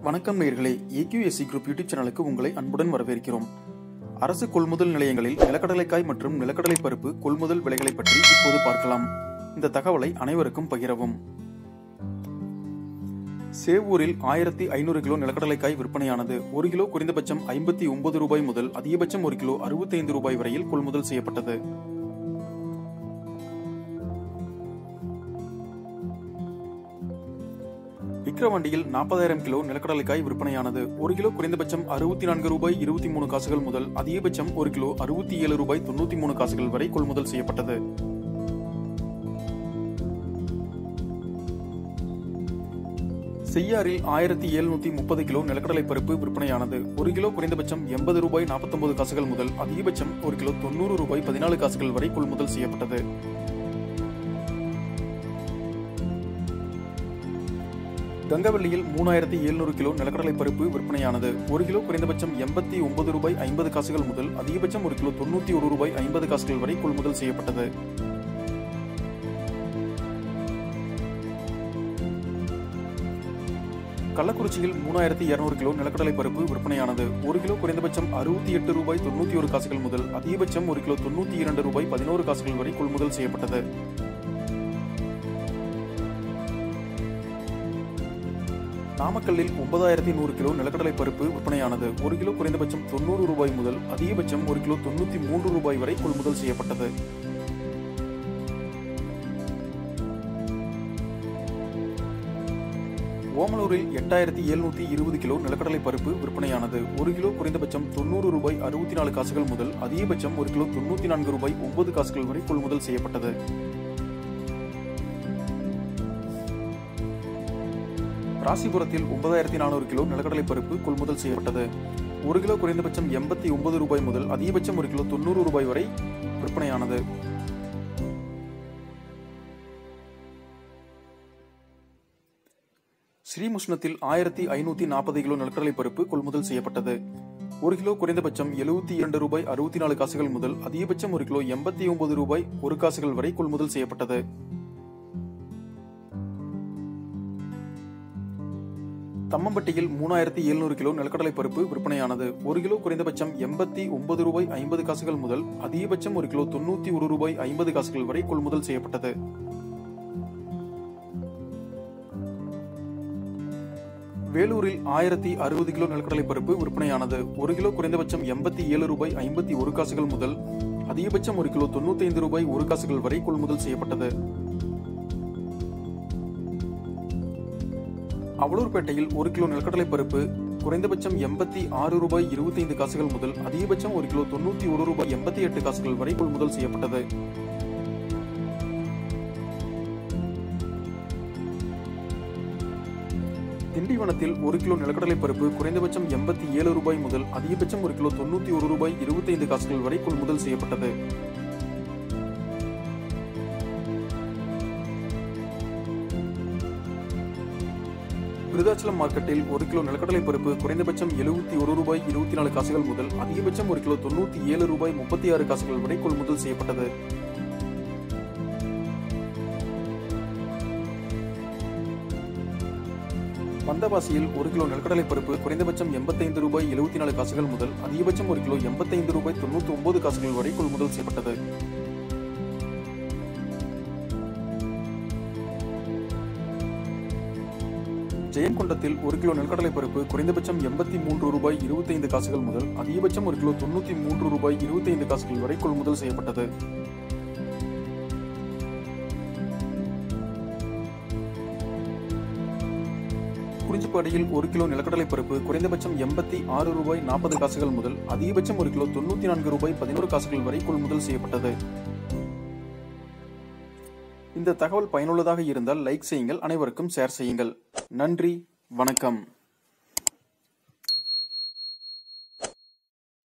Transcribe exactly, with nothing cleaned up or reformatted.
வணக்கம் நேயர்களே, AQSC group YouTube சேனலுக்கு உங்களை அன்புடன் வரவேற்கிறோம். அரசு கொள்முதல் நிலையங்களில் நிலக்கடலைக்காய் மற்றும் நிலக்கடலை பருப்பு கொள்முதல் விலைகளை பற்றி இப்போது பார்க்கலாம். இந்த தகவலை அனைவருக்கும் பகிரவும். சேவூரில் ஆயிரத்தி ஐநூறு கிலோ நிலக்கடலைக்காய் விற்பனையானது. ஒரு கிலோ குறைந்தபட்சம் ஐம்பத்தி ஒன்பது ரூபாய் முதல் அதிகபட்சம் ஒரு கிலோ அறுபத்தி ஐந்து ரூபாய் வரையில் கொள்முதல் செய்யப்பட்டது. விக்கிரவாண்டியில் நாற்பதாயிரம் கிலோ நிலக்கடலைக்காய் விற்பனையானது. ஒரு கிலோ குறைந்தபட்சம் அறுபத்தி நான்கு ரூபாய் இருபத்தி மூணு காசுகள் முதல் அதிகபட்சம் ஒரு கிலோ அறுபத்தி ஏழு ரூபாய் தொண்ணூத்தி மூணு காசுகள் வரை கொள்முதல் செய்யப்பட்டது. செய்யாறில் ஆயிரத்தி எழுநூத்தி முப்பது கிலோ நிலக்கடலை பருப்பு விற்பனையானது. ஒரு கிலோ குறைந்தபட்சம் எண்பது ரூபாய் நாற்பத்தி ஒன்பது காசுகள் முதல் அதிகபட்சம் ஒரு கிலோ தொண்ணூறு ரூபாய் பதினாலு காசுகள் வரை கொள்முதல் செய்யப்பட்டது. கங்கவல்லியில் மூணாயிரத்தி எழுநூறு கிலோ நிலக்கடலை பருப்பு விற்பனையானது. ஒரு கிலோ குறைந்தபட்சம் எண்பத்தி ஒன்பது ரூபாய் ஐம்பது காசுகள் முதல் அதிகபட்சம் ஒரு கிலோ தொண்ணூத்தி ஒரு ரூபாய் ஐம்பது காசுகள் வரை கொள்முதல் செய்யப்பட்டது. கள்ளக்குறிச்சியில் மூணாயிரத்தி இருநூறு கிலோ நிலக்கடலை பருப்பு விற்பனையானது. ஒரு கிலோ குறைந்தபட்சம் அறுபத்தி எட்டு ரூபாய் தொண்ணூத்தி ஒரு காசுகள் முதல் அதிகபட்சம் ஒரு கிலோ தொண்ணூத்தி இரண்டு ரூபாய் பதினோரு காசுகள் வரை கொள்முதல் செய்யப்பட்டது. நாமக்கல்லில் ஒன்பதாயிரத்தி நூறு கிலோ நிலக்கடலை பருப்பு விற்பனையானது. ஒரு கிலோ குறைந்தபட்சம் தொண்ணூறு ரூபாய் முதல் அதிகபட்சம் ஒரு கிலோ தொண்ணூத்தி மூன்று ரூபாய் வரை கொள்முதல் செய்யப்பட்டது. ஓமலூரில் எட்டாயிரத்தி எழுநூத்தி இருபது கிலோ நிலக்கடலை பருப்பு விற்பனையானது. ஒரு கிலோ குறைந்தபட்சம் தொண்ணூறு ரூபாய் அறுபத்தி நாலு காசுகள் முதல் அதிகபட்சம் ஒரு கிலோ தொண்ணூத்தி நான்கு ரூபாய் ஒன்பது காசுகள் வரை கொள்முதல் செய்யப்பட்டது. ராசிபுரத்தில் ஒன்பதாயிரத்தி நானூறு கிலோ நிலக்கடலை பருப்பு கொள்முதல் செய்யப்பட்டது. ஒரு கிலோ குறைந்தபட்சம் எண்பத்தி ஒன்பது ரூபாய் முதல் அதிகபட்சம் ஒரு கிலோ தொண்ணூறு ரூபாய் வரை விற்பனையானது. ஸ்ரீமுஷ்ணத்தில் ஆயிரத்தி ஐநூத்தி நாற்பது கிலோ நிலக்கடலை பருப்பு கொள்முதல் செய்யப்பட்டது. ஒரு கிலோ குறைந்தபட்சம் எழுபத்தி இரண்டு ரூபாய் அறுபத்தி நாலு காசுகள் முதல் அதிகபட்சம் ஒரு கிலோ எண்பத்தி ஒன்பது ரூபாய் ஒரு காசுகள் வரை கொள்முதல் செய்யப்பட்டது. தம்மம்பட்டியில் மூணாயிரத்தி எழுநூறு கிலோ நிலக்கடலை பருப்பு விற்பனையானது. ஒரு கிலோ குறைந்தபட்சம் எண்பத்தி ஒன்பது ரூபாய் ஐம்பது காசுகள் முதல் அதிகபட்சம் ஒரு கிலோ தொண்ணூத்தி ஒரு ரூபாய் ஐம்பது காசுகள் வரை கொள்முதல் செய்யப்பட்டது. வேலூரில் ஆயிரத்தி அறுபது கிலோ நிலக்கடலை பருப்பு விற்பனையானது. ஒரு கிலோ குறைந்தபட்சம் எண்பத்தி ஏழு ரூபாய் ஐம்பத்தி ஒரு காசுகள் முதல் அதிகபட்சம் ஒரு கிலோ தொண்ணூத்தி ஐந்து ரூபாய் ஒரு காசுகள் வரை கொள்முதல் செய்யப்பட்டது. அவலூர்பேட்டையில் ஒரு கிலோ நிலக்கடலை பருப்பு குறைந்தபட்சம் எண்பத்தி ஆறு ரூபாய் இருபத்தி ஐந்து காசுகள் முதல் அதிகபட்சம் ஒரு கிலோ தொண்ணூத்தி ஒரு ரூபாய் எண்பத்தி எட்டு காசுகள் வரை கொள்முதல் செய்யப்பட்டது. திண்டிவனத்தில் ஒரு கிலோ நிலக்கடலை பருப்பு குறைந்தபட்சம் எண்பத்தி ஏழு ரூபாய் முதல் அதிகபட்சம் ஒரு கிலோ தொண்ணூத்தி ஒரு ரூபாய் இருபத்தி ஐந்து காசுகள் வரை கொள்முதல் செய்யப்பட்டது. விருதாச்சலம் மார்க்கெட்டில் ஒரு கிலோ நிலக்கடலை பருப்பு குறைந்தபட்சம் எழுபத்தி ஒரு ரூபாய் இருபத்தி நாலு காசுகள் முதல் அதிகபட்சம் ஒரு கிலோ தொண்ணூத்தி ஏழு ரூபாய் முப்பத்தி ஆறு காசுகள் வரை கொள்முதல் செய்யப்பட்டது. வந்தவாசியில் ஒரு கிலோ நிலக்கடலை பருப்பு குறைந்தபட்சம் எண்பத்தி ஐந்து ரூபாய் எழுபத்தி நாலு காசுகள் முதல் அதிகபட்சம் ஒரு கிலோ எண்பத்தி ஐந்து ரூபாய் தொண்ணூத்தி ஒன்பது காசுகள் வரை கொள்முதல் செய்யப்பட்டது. ஜெயங்கொண்டத்தில் ஒரு கிலோ நெல்கடலை பருப்பு குறைந்தபட்சம் எண்பத்தி மூன்று ரூபாய் இருபத்தி ஐந்து காசுகள் முதல் அதிகபட்சம் ஒரு கிலோ தொண்ணூத்தி மூன்று ரூபாய் இருபத்தி ஐந்து காசுகள் வரை கொள்முதல் செய்யப்பட்டது. குறிஞ்சிப்பாடியில் ஒரு கிலோ நிலக்கடலை பருப்பு குறைந்தபட்சம் எண்பத்தி ஆறு ரூபாய் நாற்பது காசுகள் முதல் அதிகபட்சம் ஒரு கிலோ தொண்ணூத்தி நான்கு ரூபாய் பதினோரு காசுகள் வரை கொள்முதல் செய்யப்பட்டது. இந்த தகவல் பயனுள்ளதாக இருந்தால் லைக் செய்யுங்கள், அனைவருக்கும் ஷேர் செய்யுங்கள். நன்றி, வணக்கம்.